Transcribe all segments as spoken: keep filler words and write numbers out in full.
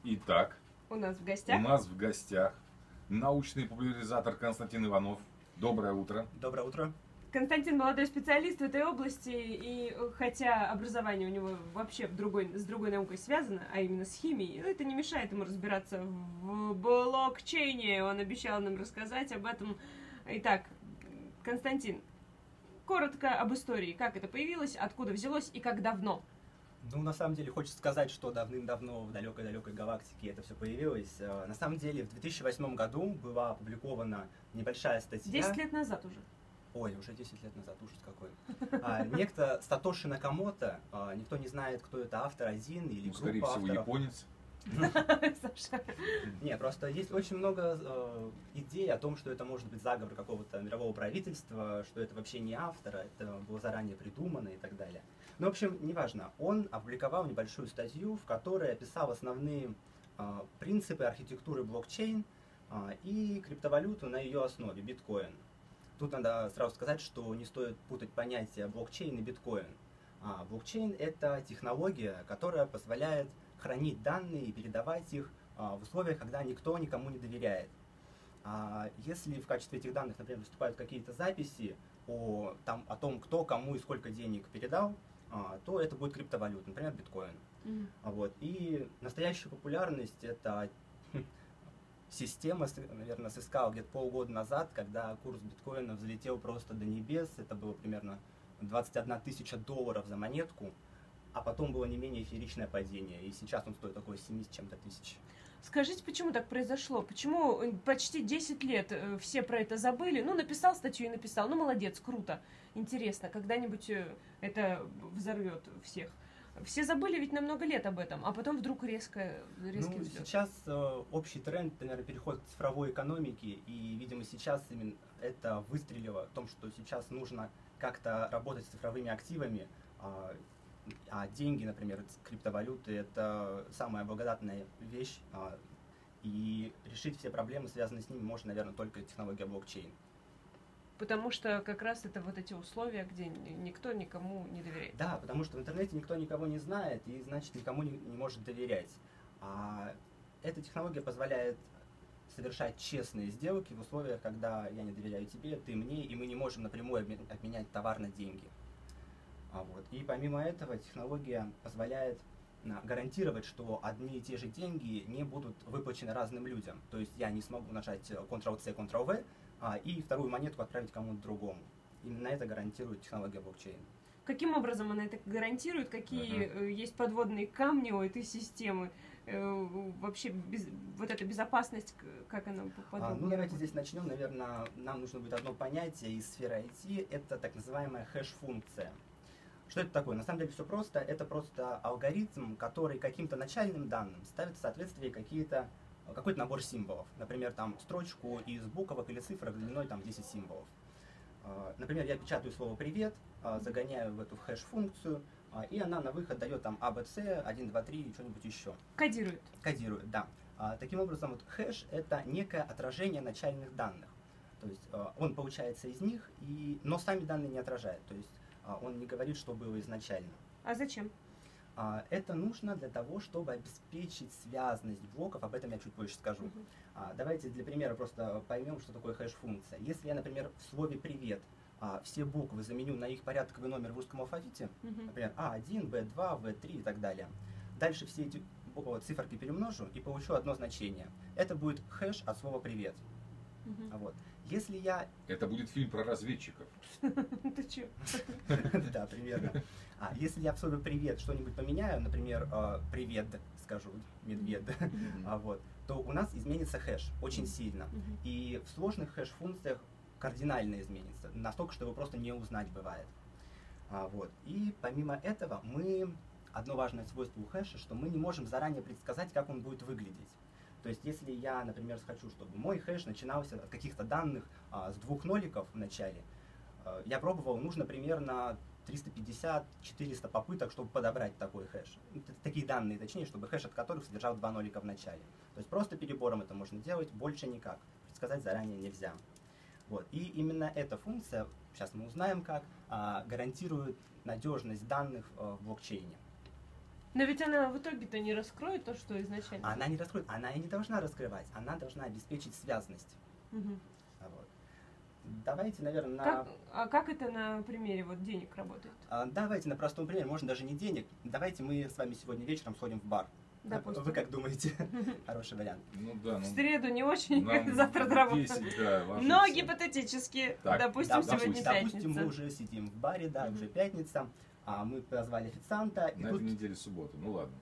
Итак, У нас в у гостях нас в гостях научный популяризатор Константин Иванов. Доброе утро. Доброе утро. Константин молодой специалист в этой области, и хотя образование у него вообще в другой, с другой наукой связано, а именно с химией, это не мешает ему разбираться в блокчейне. Он обещал нам рассказать об этом. Итак, Константин, коротко об истории, как это появилось, откуда взялось и как давно. Ну, на самом деле, хочется сказать, что давным-давно в далекой-далекой галактике это все появилось. На самом деле, в две тысячи восьмом году была опубликована небольшая статья. Десять лет назад уже. Ой, уже десять лет назад, ужас какой. А, некто Сатоши Накамото, а, никто не знает, кто это, автор один или Ну, группа скорее всего, авторов. японец. Саша. Нет, просто есть очень много э, идей о том, что это может быть заговор какого-то мирового правительства, что это вообще не автора, это было заранее придумано и так далее. Ну, в общем, неважно. Он опубликовал небольшую статью, в которой описал основные э, принципы архитектуры блокчейн э, и криптовалюту на ее основе, биткоин. Тут надо сразу сказать, что не стоит путать понятия блокчейн и биткоин. А, блокчейн — это технология, которая позволяет хранить данные и передавать их а, в условиях, когда никто никому не доверяет. А, если в качестве этих данных, например, выступают какие-то записи о, там, о том, кто кому и сколько денег передал, а, то это будет криптовалюта, например, биткоин. Мгм. А, вот. И настоящая популярность — это система, наверное, сыскала где-то полгода назад, когда курс биткоина взлетел просто до небес. Это было примерно двадцать одна тысяча долларов за монетку, а потом было не менее фееричное падение. И сейчас он стоит около семи с чем-то тысяч. Скажите, почему так произошло? Почему почти десять лет э, все про это забыли? Ну, написал статью и написал. Ну, молодец, круто, интересно. Когда-нибудь э, это взорвет всех. Все забыли ведь на много лет об этом, а потом вдруг резко, резкий Ну, взлет. сейчас э, общий тренд, наверное, переход к цифровой экономике, и, видимо, сейчас именно это выстрелило в том, что сейчас нужно как-то работать с цифровыми активами, а, а деньги, например, криптовалюты — это самая благодатная вещь, а, и решить все проблемы, связанные с ними, может, наверное, только технология блокчейн. Потому что как раз это вот эти условия, где никто никому не доверяет. Да, потому что в интернете никто никого не знает, и значит никому не, не может доверять. А эта технология позволяет совершать честные сделки в условиях, когда я не доверяю тебе, ты мне, и мы не можем напрямую обмен- обменять товар на деньги. А вот. И помимо этого технология позволяет а, гарантировать, что одни и те же деньги не будут выплачены разным людям. То есть я не смогу нажать контрол-C, контрол-V а, и вторую монетку отправить кому-то другому. Именно это гарантирует технология блокчейн. Каким образом она это гарантирует? Какие Ага. э, есть подводные камни у этой системы? Э, вообще без- вот эта безопасность, к- как она А, подобна? ну, давайте здесь начнем. Наверное, нам нужно будет одно понятие из сферы ай ти. Это так называемая хэш-функция. Что это такое? На самом деле все просто. Это просто алгоритм, который каким-то начальным данным ставит в соответствие какие-то, какой-то набор символов. Например, там строчку из буквок или цифрок длиной там десять символов. А, Например, я печатаю слово «привет», а, загоняю в эту хэш-функцию, а, и она на выход дает там а бэ цэ, один, два, три и что-нибудь еще. Кодирует. Кодирует, да. А, Таким образом, вот хэш — это некое отражение начальных данных. То есть а, он получается из них, и, но сами данные не отражает. То есть а, он не говорит, что было изначально. А зачем? А, Это нужно для того, чтобы обеспечить связность блоков, об этом я чуть позже скажу. Мгм. А, Давайте для примера просто поймем, что такое хэш-функция. Если я, например, в слове «привет» а, все буквы заменю на их порядковый номер в русском алфавите, Мгм. например, а один, бэ два, вэ три и так далее, дальше все эти буквы, циферки перемножу и получу одно значение. Это будет хэш от слова «привет». Мгм. Вот. Если я Это будет фильм про разведчиков. Ты чё? Да, примерно. А если я в слове «привет» что-нибудь поменяю, например, э, «привет» скажу, «медведь», а вот, то у нас изменится хэш очень сильно. Мгм. И в сложных хэш-функциях кардинально изменится, настолько, что его просто не узнать бывает. А, вот. И помимо этого, мы, одно важное свойство у хэша, что мы не можем заранее предсказать, как он будет выглядеть. То есть, если я, например, хочу, чтобы мой хэш начинался от каких-то данных а, с двух ноликов в начале, а, я пробовал, нужно примерно триста пятьдесят - четыреста попыток, чтобы подобрать такой хэш. Это такие данные, точнее, чтобы хэш от которых содержал два нолика в начале. То есть просто перебором это можно делать, больше никак. Предсказать заранее нельзя. Вот. И именно эта функция, сейчас мы узнаем как, а, гарантирует надежность данных а, в блокчейне. Но ведь она в итоге-то не раскроет то, что изначально. Она не раскроет, она и не должна раскрывать, она должна обеспечить связность. Мгм. Вот. Давайте, наверное, на... Как, а как это на примере вот денег работает? а, давайте на простом примере, можно даже не денег. Давайте мы с вами сегодня вечером сходим в бар. Допустим. Вы как думаете? Хороший вариант. Ну да, В ну... среду не очень, нам завтра до работы. десять, да, ложиться. Но гипотетически, Так, допустим, Да, сегодня допустим, допустим, мы пятница. уже сидим в баре, да, Мгм. уже пятница, а мы позвали официанта, и На тут, этой неделе суббота, ну ладно.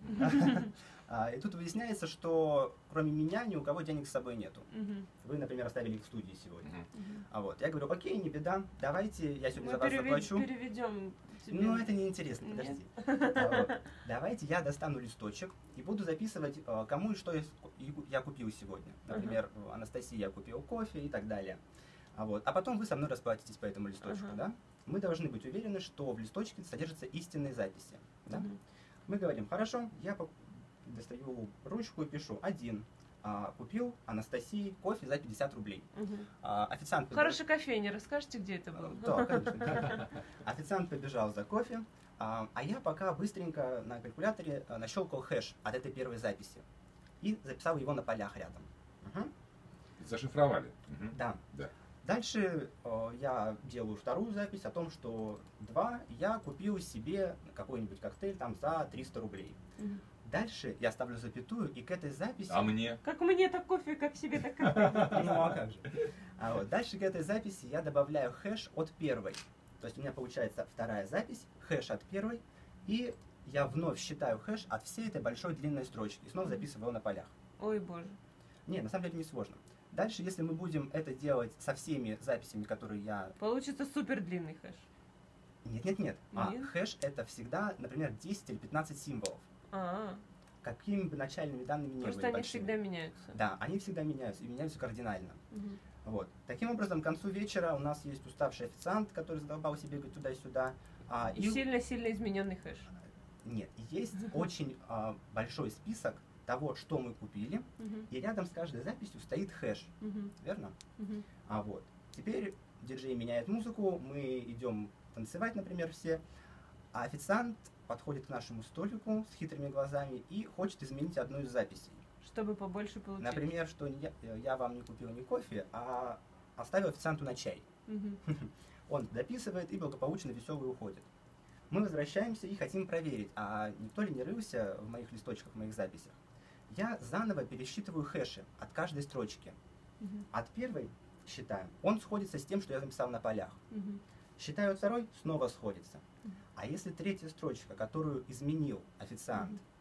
а, и тут выясняется, что кроме меня ни у кого денег с собой нету. Мгм. Вы, например, оставили их в студии сегодня. Мгм. Мгм. А вот, я говорю, окей, не беда, давайте, я сегодня Мы за вас переве- заплачу. переведем тебе. Ну, это неинтересно, Нет? подожди. А вот, давайте я достану листочек и буду записывать, э, кому и что я, ск- и ку- я купил сегодня. Например, Анастасии я купил кофе и так далее. А, вот, а потом вы со мной расплатитесь по этому листочку, Ага. да? Мы должны быть уверены, что в листочке содержатся истинные записи. Да? Мгм. Мы говорим, хорошо, я пок- достаю ручку и пишу один. А, купил Анастасии кофе за пятьдесят рублей. Мгм. А, официант побежал- Хорошая кофейня, расскажете, где это было? Да, конечно. Официант побежал за кофе, а, а я пока быстренько на калькуляторе а, нащелкал хэш от этой первой записи и записал его на полях рядом. Мгм. Зашифровали. Мгм. Да. Да. Дальше э, я делаю вторую запись о том, что два я купил себе какой-нибудь коктейль там за триста рублей. Мгм. Дальше я ставлю запятую, и к этой записи... А мне? Как мне так кофе, как себе так кофе. Ну а как же? А вот дальше к этой записи я добавляю хэш от первой. То есть у меня получается вторая запись, хэш от первой, и я вновь считаю хэш от всей этой большой длинной строчки и снова записываю его на полях. Ой, боже. Не, на самом деле не сложно. Дальше, если мы будем это делать со всеми записями, которые я... Получится супер длинный хэш. Нет-нет-нет. А Нет? хэш это всегда, например, десять или пятнадцать символов. А, Какими бы начальными данными не просто были они большими. всегда меняются. Да, они всегда меняются, и меняются кардинально. Мгм. Вот. Таким образом, к концу вечера у нас есть уставший официант, который задолбался бегать туда-сюда. А, И сильно-сильно измененный хэш. Нет, есть очень а, большой список того, что мы купили, Мгм. и рядом с каждой записью стоит хэш, Мгм. верно? Мгм. А вот. Теперь диджей меняет музыку, мы идем танцевать, например, все, а официант подходит к нашему столику с хитрыми глазами и хочет изменить одну из записей. Чтобы побольше получить. Например, что не я, я вам не купил ни кофе, а оставил официанту на чай. Мгм. Он дописывает и благополучно веселый уходит. Мы возвращаемся и хотим проверить, а никто ли не рылся в моих листочках, в моих записях. Я заново пересчитываю хэши от каждой строчки. Мгм. От первой считаем, он сходится с тем, что я записал на полях. Мгм. Считаю от второй, снова сходится. Мгм. А если третья строчка, которую изменил официант, Мгм.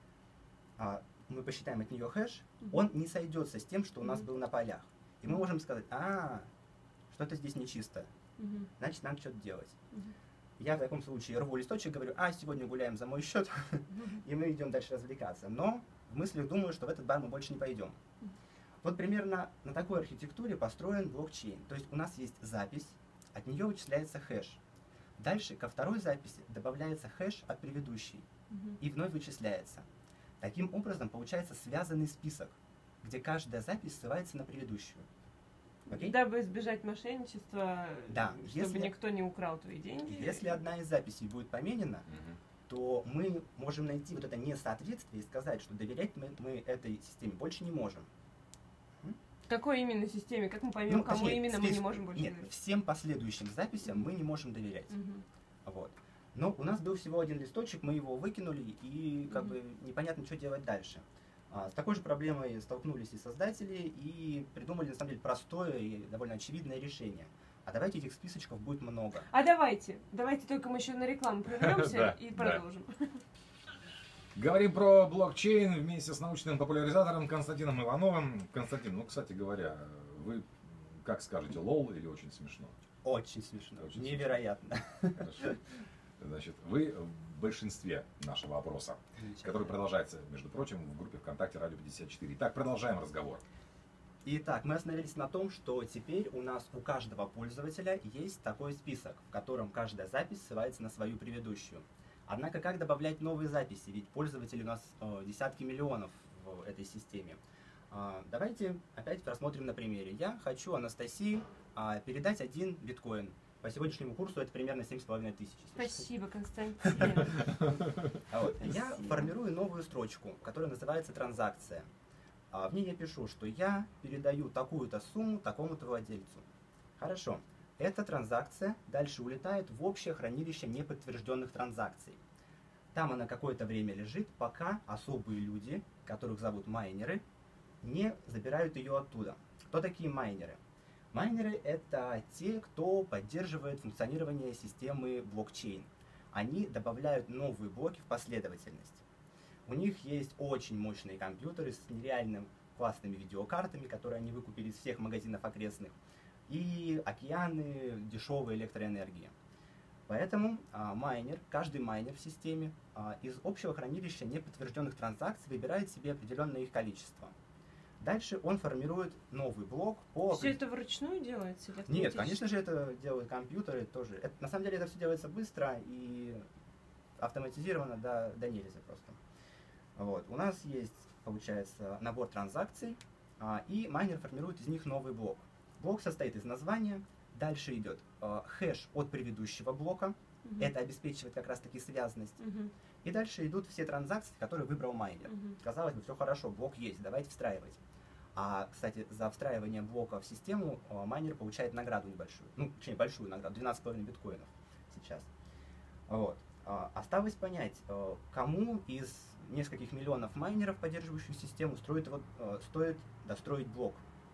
а, мы посчитаем от нее хэш, Мгм. он не сойдется с тем, что у нас Мгм. был на полях. И мы можем сказать, а, что-то здесь нечисто, Мгм. значит, надо что-то делать. Мгм. Я в таком случае рву листочек, говорю, а, сегодня гуляем за мой счет, Мгм. и мы идем дальше развлекаться. Но в мыслях думаю, что в этот бар мы больше не пойдем. Мгм. Вот примерно на такой архитектуре построен блокчейн. То есть у нас есть запись, от нее вычисляется хэш. Дальше ко второй записи добавляется хэш от предыдущей Мгм. и вновь вычисляется. Таким образом получается связанный список, где каждая запись ссылается на предыдущую. Окей? Дабы избежать мошенничества, Да, чтобы если- никто не украл твои деньги. Если одна из записей будет поменена, Мгм. то мы можем найти вот это несоответствие и сказать, что доверять мы, мы этой системе больше не можем. Какой именно системе? Как мы поймем, Ну, кому точнее, именно мы здесь- не можем больше Нет, доверять? всем последующим записям мы не можем доверять. Мгм. Вот. Но у нас был всего один листочек, мы его выкинули, и как Мгм. бы непонятно, что делать дальше. А, с такой же проблемой столкнулись и создатели, и придумали, на самом деле, простое и довольно очевидное решение. А давайте этих списочков будет много. А давайте, давайте только мы еще на рекламу прервемся Да, и да. продолжим. Говорим про блокчейн вместе с научным популяризатором Константином Ивановым. Константин, ну, кстати говоря, вы как скажете, лол или очень смешно? Очень смешно, Очень невероятно. Хорошо. Значит, вы в большинстве нашего опроса, который продолжается, между прочим, в группе ВКонтакте Радио пятьдесят четыре. Итак, продолжаем разговор. Итак, мы остановились на том, что теперь у нас у каждого пользователя есть такой список, в котором каждая запись ссылается на свою предыдущую. Однако, как добавлять новые записи? Ведь пользователей у нас э, десятки миллионов в этой системе. А, давайте опять рассмотрим на примере. Я хочу Анастасии а, передать один биткоин. По сегодняшнему курсу это примерно семь с половиной тысяч. Спасибо, Константин. А вот, я формирую новую строчку, которая называется «Транзакция». А в ней я пишу, что я передаю такую-то сумму такому-то владельцу. Хорошо. Эта транзакция дальше улетает в общее хранилище неподтвержденных транзакций. Там она какое-то время лежит, пока особые люди, которых зовут майнеры, не забирают ее оттуда. Кто такие майнеры? Майнеры — это те, кто поддерживает функционирование системы блокчейн. Они добавляют новые блоки в последовательность. У них есть очень мощные компьютеры с нереальными классными видеокартами, которые они выкупили из всех магазинов окрестных, и океаны дешевой электроэнергии. Поэтому а, майнер, каждый майнер в системе а, из общего хранилища неподтвержденных транзакций выбирает себе определенное их количество. Дальше он формирует новый блок по... Все это вручную делается? Или Нет, конечно же, это делают компьютеры тоже. Это, на самом деле это все делается быстро и автоматизировано до, до нельзя просто. Вот. У нас есть, получается, набор транзакций, а, и майнер формирует из них новый блок. Блок состоит из названия, дальше идет а, хэш от предыдущего блока, угу. Это обеспечивает как раз-таки связанность. Угу. И дальше идут все транзакции, которые выбрал майнер. Угу. Казалось бы, все хорошо, блок есть, давайте встраивать. А, кстати, за встраивание блока в систему а, майнер получает награду небольшую. Ну, точнее, большую награду, двенадцать с половиной биткоинов сейчас. Вот. А, осталось понять, а, кому из нескольких миллионов майнеров, поддерживающих систему, строит, вот, а, стоит достроить блок.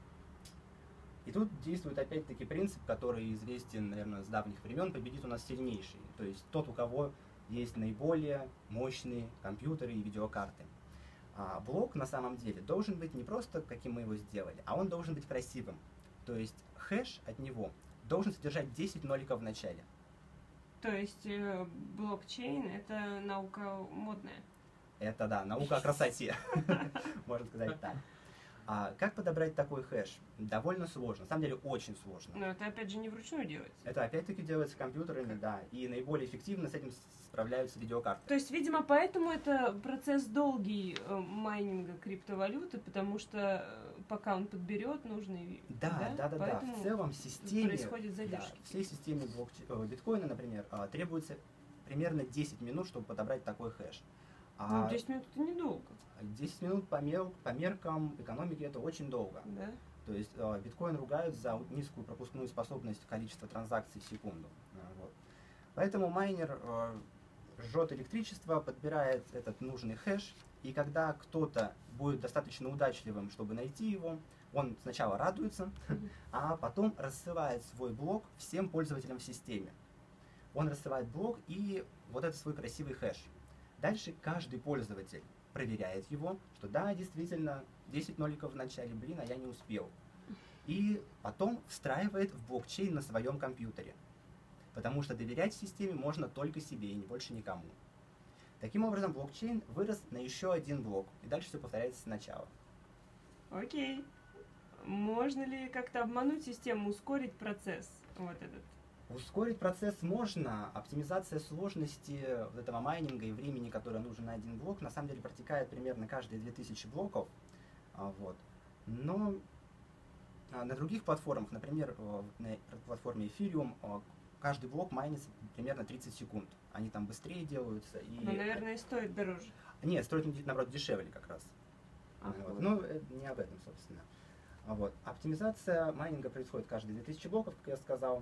И тут действует опять-таки принцип, который известен, наверное, с давних времен: победит у нас сильнейший. То есть тот, у кого есть наиболее мощные компьютеры и видеокарты. А блок на самом деле должен быть не просто, каким мы его сделали, а он должен быть красивым. То есть хэш от него должен содержать десять ноликов в начале. То есть э, блокчейн — это наука модная? Это да, наука о красоте, можно сказать так. А как подобрать такой хэш? Довольно сложно, на самом деле очень сложно. Но это опять же не вручную делается. Это опять-таки делается компьютерами, да, и наиболее эффективно с этим справляются видеокарты. То есть, видимо, поэтому это процесс долгий э, майнинга криптовалюты, потому что э, пока он подберет нужный... Да, да, да, да, да. В целом системе... Происходит задержки. Да, всей системе блокчейна, биткоина, например, требуется примерно десять минут, чтобы подобрать такой хэш. А... Ну, десять минут — это недолго. десять минут по, мер, по меркам экономики это очень долго. Да? То есть э, биткоин ругают за низкую пропускную способность количества транзакций в секунду. Вот. Поэтому майнер э, жжет электричество, подбирает этот нужный хэш, и когда кто-то будет достаточно удачливым, чтобы найти его, он сначала радуется, а потом рассылает свой блок всем пользователям в системе. Он рассылает блок и вот этот свой красивый хэш. Дальше каждый пользователь проверяет его, что да, действительно, десять ноликов в начале, блин, а я не успел. И потом встраивает в блокчейн на своем компьютере. Потому что доверять системе можно только себе и больше никому. Таким образом, блокчейн вырос на еще один блок, и дальше все повторяется сначала. Окей. Можно ли как-то обмануть систему, ускорить процесс вот этот? Ускорить процесс можно. Оптимизация сложности вот этого майнинга и времени, которое нужно на один блок, на самом деле протекает примерно каждые две тысячи блоков. Вот. Но на других платформах, например, на платформе Ethereum, каждый блок майнится примерно тридцать секунд. Они там быстрее делаются. И... Ну, наверное, и стоит дороже. Нет, стоит, наоборот, дешевле как раз. Ага. Вот. Но это не об этом, собственно. Вот. Оптимизация майнинга происходит каждые две тысячи блоков, как я сказал.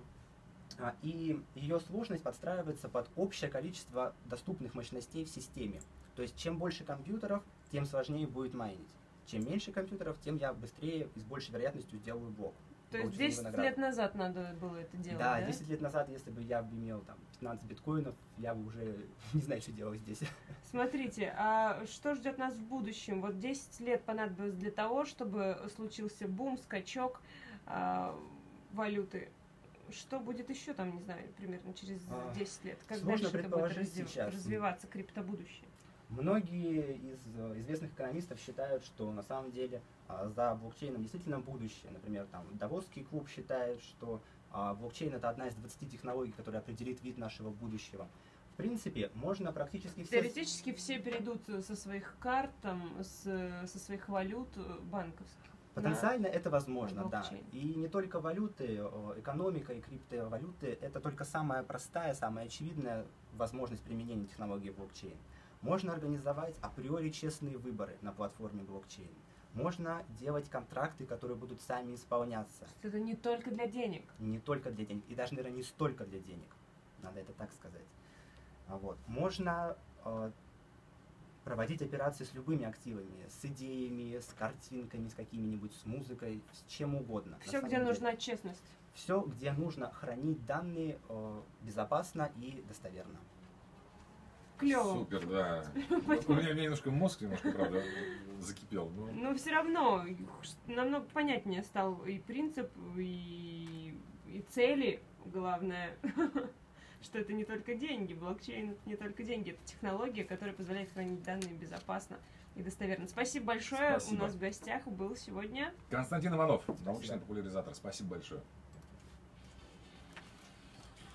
И ее сложность подстраивается под общее количество доступных мощностей в системе. То есть, чем больше компьютеров, тем сложнее будет майнить. Чем меньше компьютеров, тем я быстрее и с большей вероятностью сделаю блок. То есть десять лет назад надо было это делать, да? Да, десять лет назад, если бы я имел там пятнадцать биткоинов, я бы уже не знаю, что делать здесь. Смотрите, а что ждет нас в будущем? Вот десять лет понадобилось для того, чтобы случился бум, скачок а, валюты. Что будет еще там, не знаю, примерно через десять лет? Как Сложно дальше это будет развив... сейчас. развиваться, криптобудущее? Многие из известных экономистов считают, что на самом деле за блокчейном действительно будущее. Например, там Давосский клуб считает, что блокчейн — это одна из двадцати технологий, которая определит вид нашего будущего. В принципе, можно практически все... Теоретически все перейдут со своих карт, там, с, со своих валют банковских Потенциально это возможно, да. блокчейн. И не только валюты, э, экономика и криптовалюты — это только самая простая, самая очевидная возможность применения технологии блокчейн. Можно организовать априори честные выборы на платформе блокчейн. Можно делать контракты, которые будут сами исполняться. Это не только для денег. Не только для денег, и даже, наверное, не столько для денег. Надо это так сказать. А вот. Можно э, проводить операции с любыми активами, с идеями, с картинками, с какими-нибудь, с музыкой, с чем угодно. Все, где нужна честность. Все, где нужно хранить данные э, безопасно и достоверно. Клево. Супер, да. Вот у меня немножко мозг немножко, правда, закипел. Но... Но все равно намного понятнее стал и принцип, и, и цели, главное, что это не только деньги. Блокчейн — это не только деньги, это технология, которая позволяет хранить данные безопасно и достоверно. Спасибо большое. Спасибо. У нас в гостях был сегодня Константин Иванов, научный популяризатор. Спасибо большое.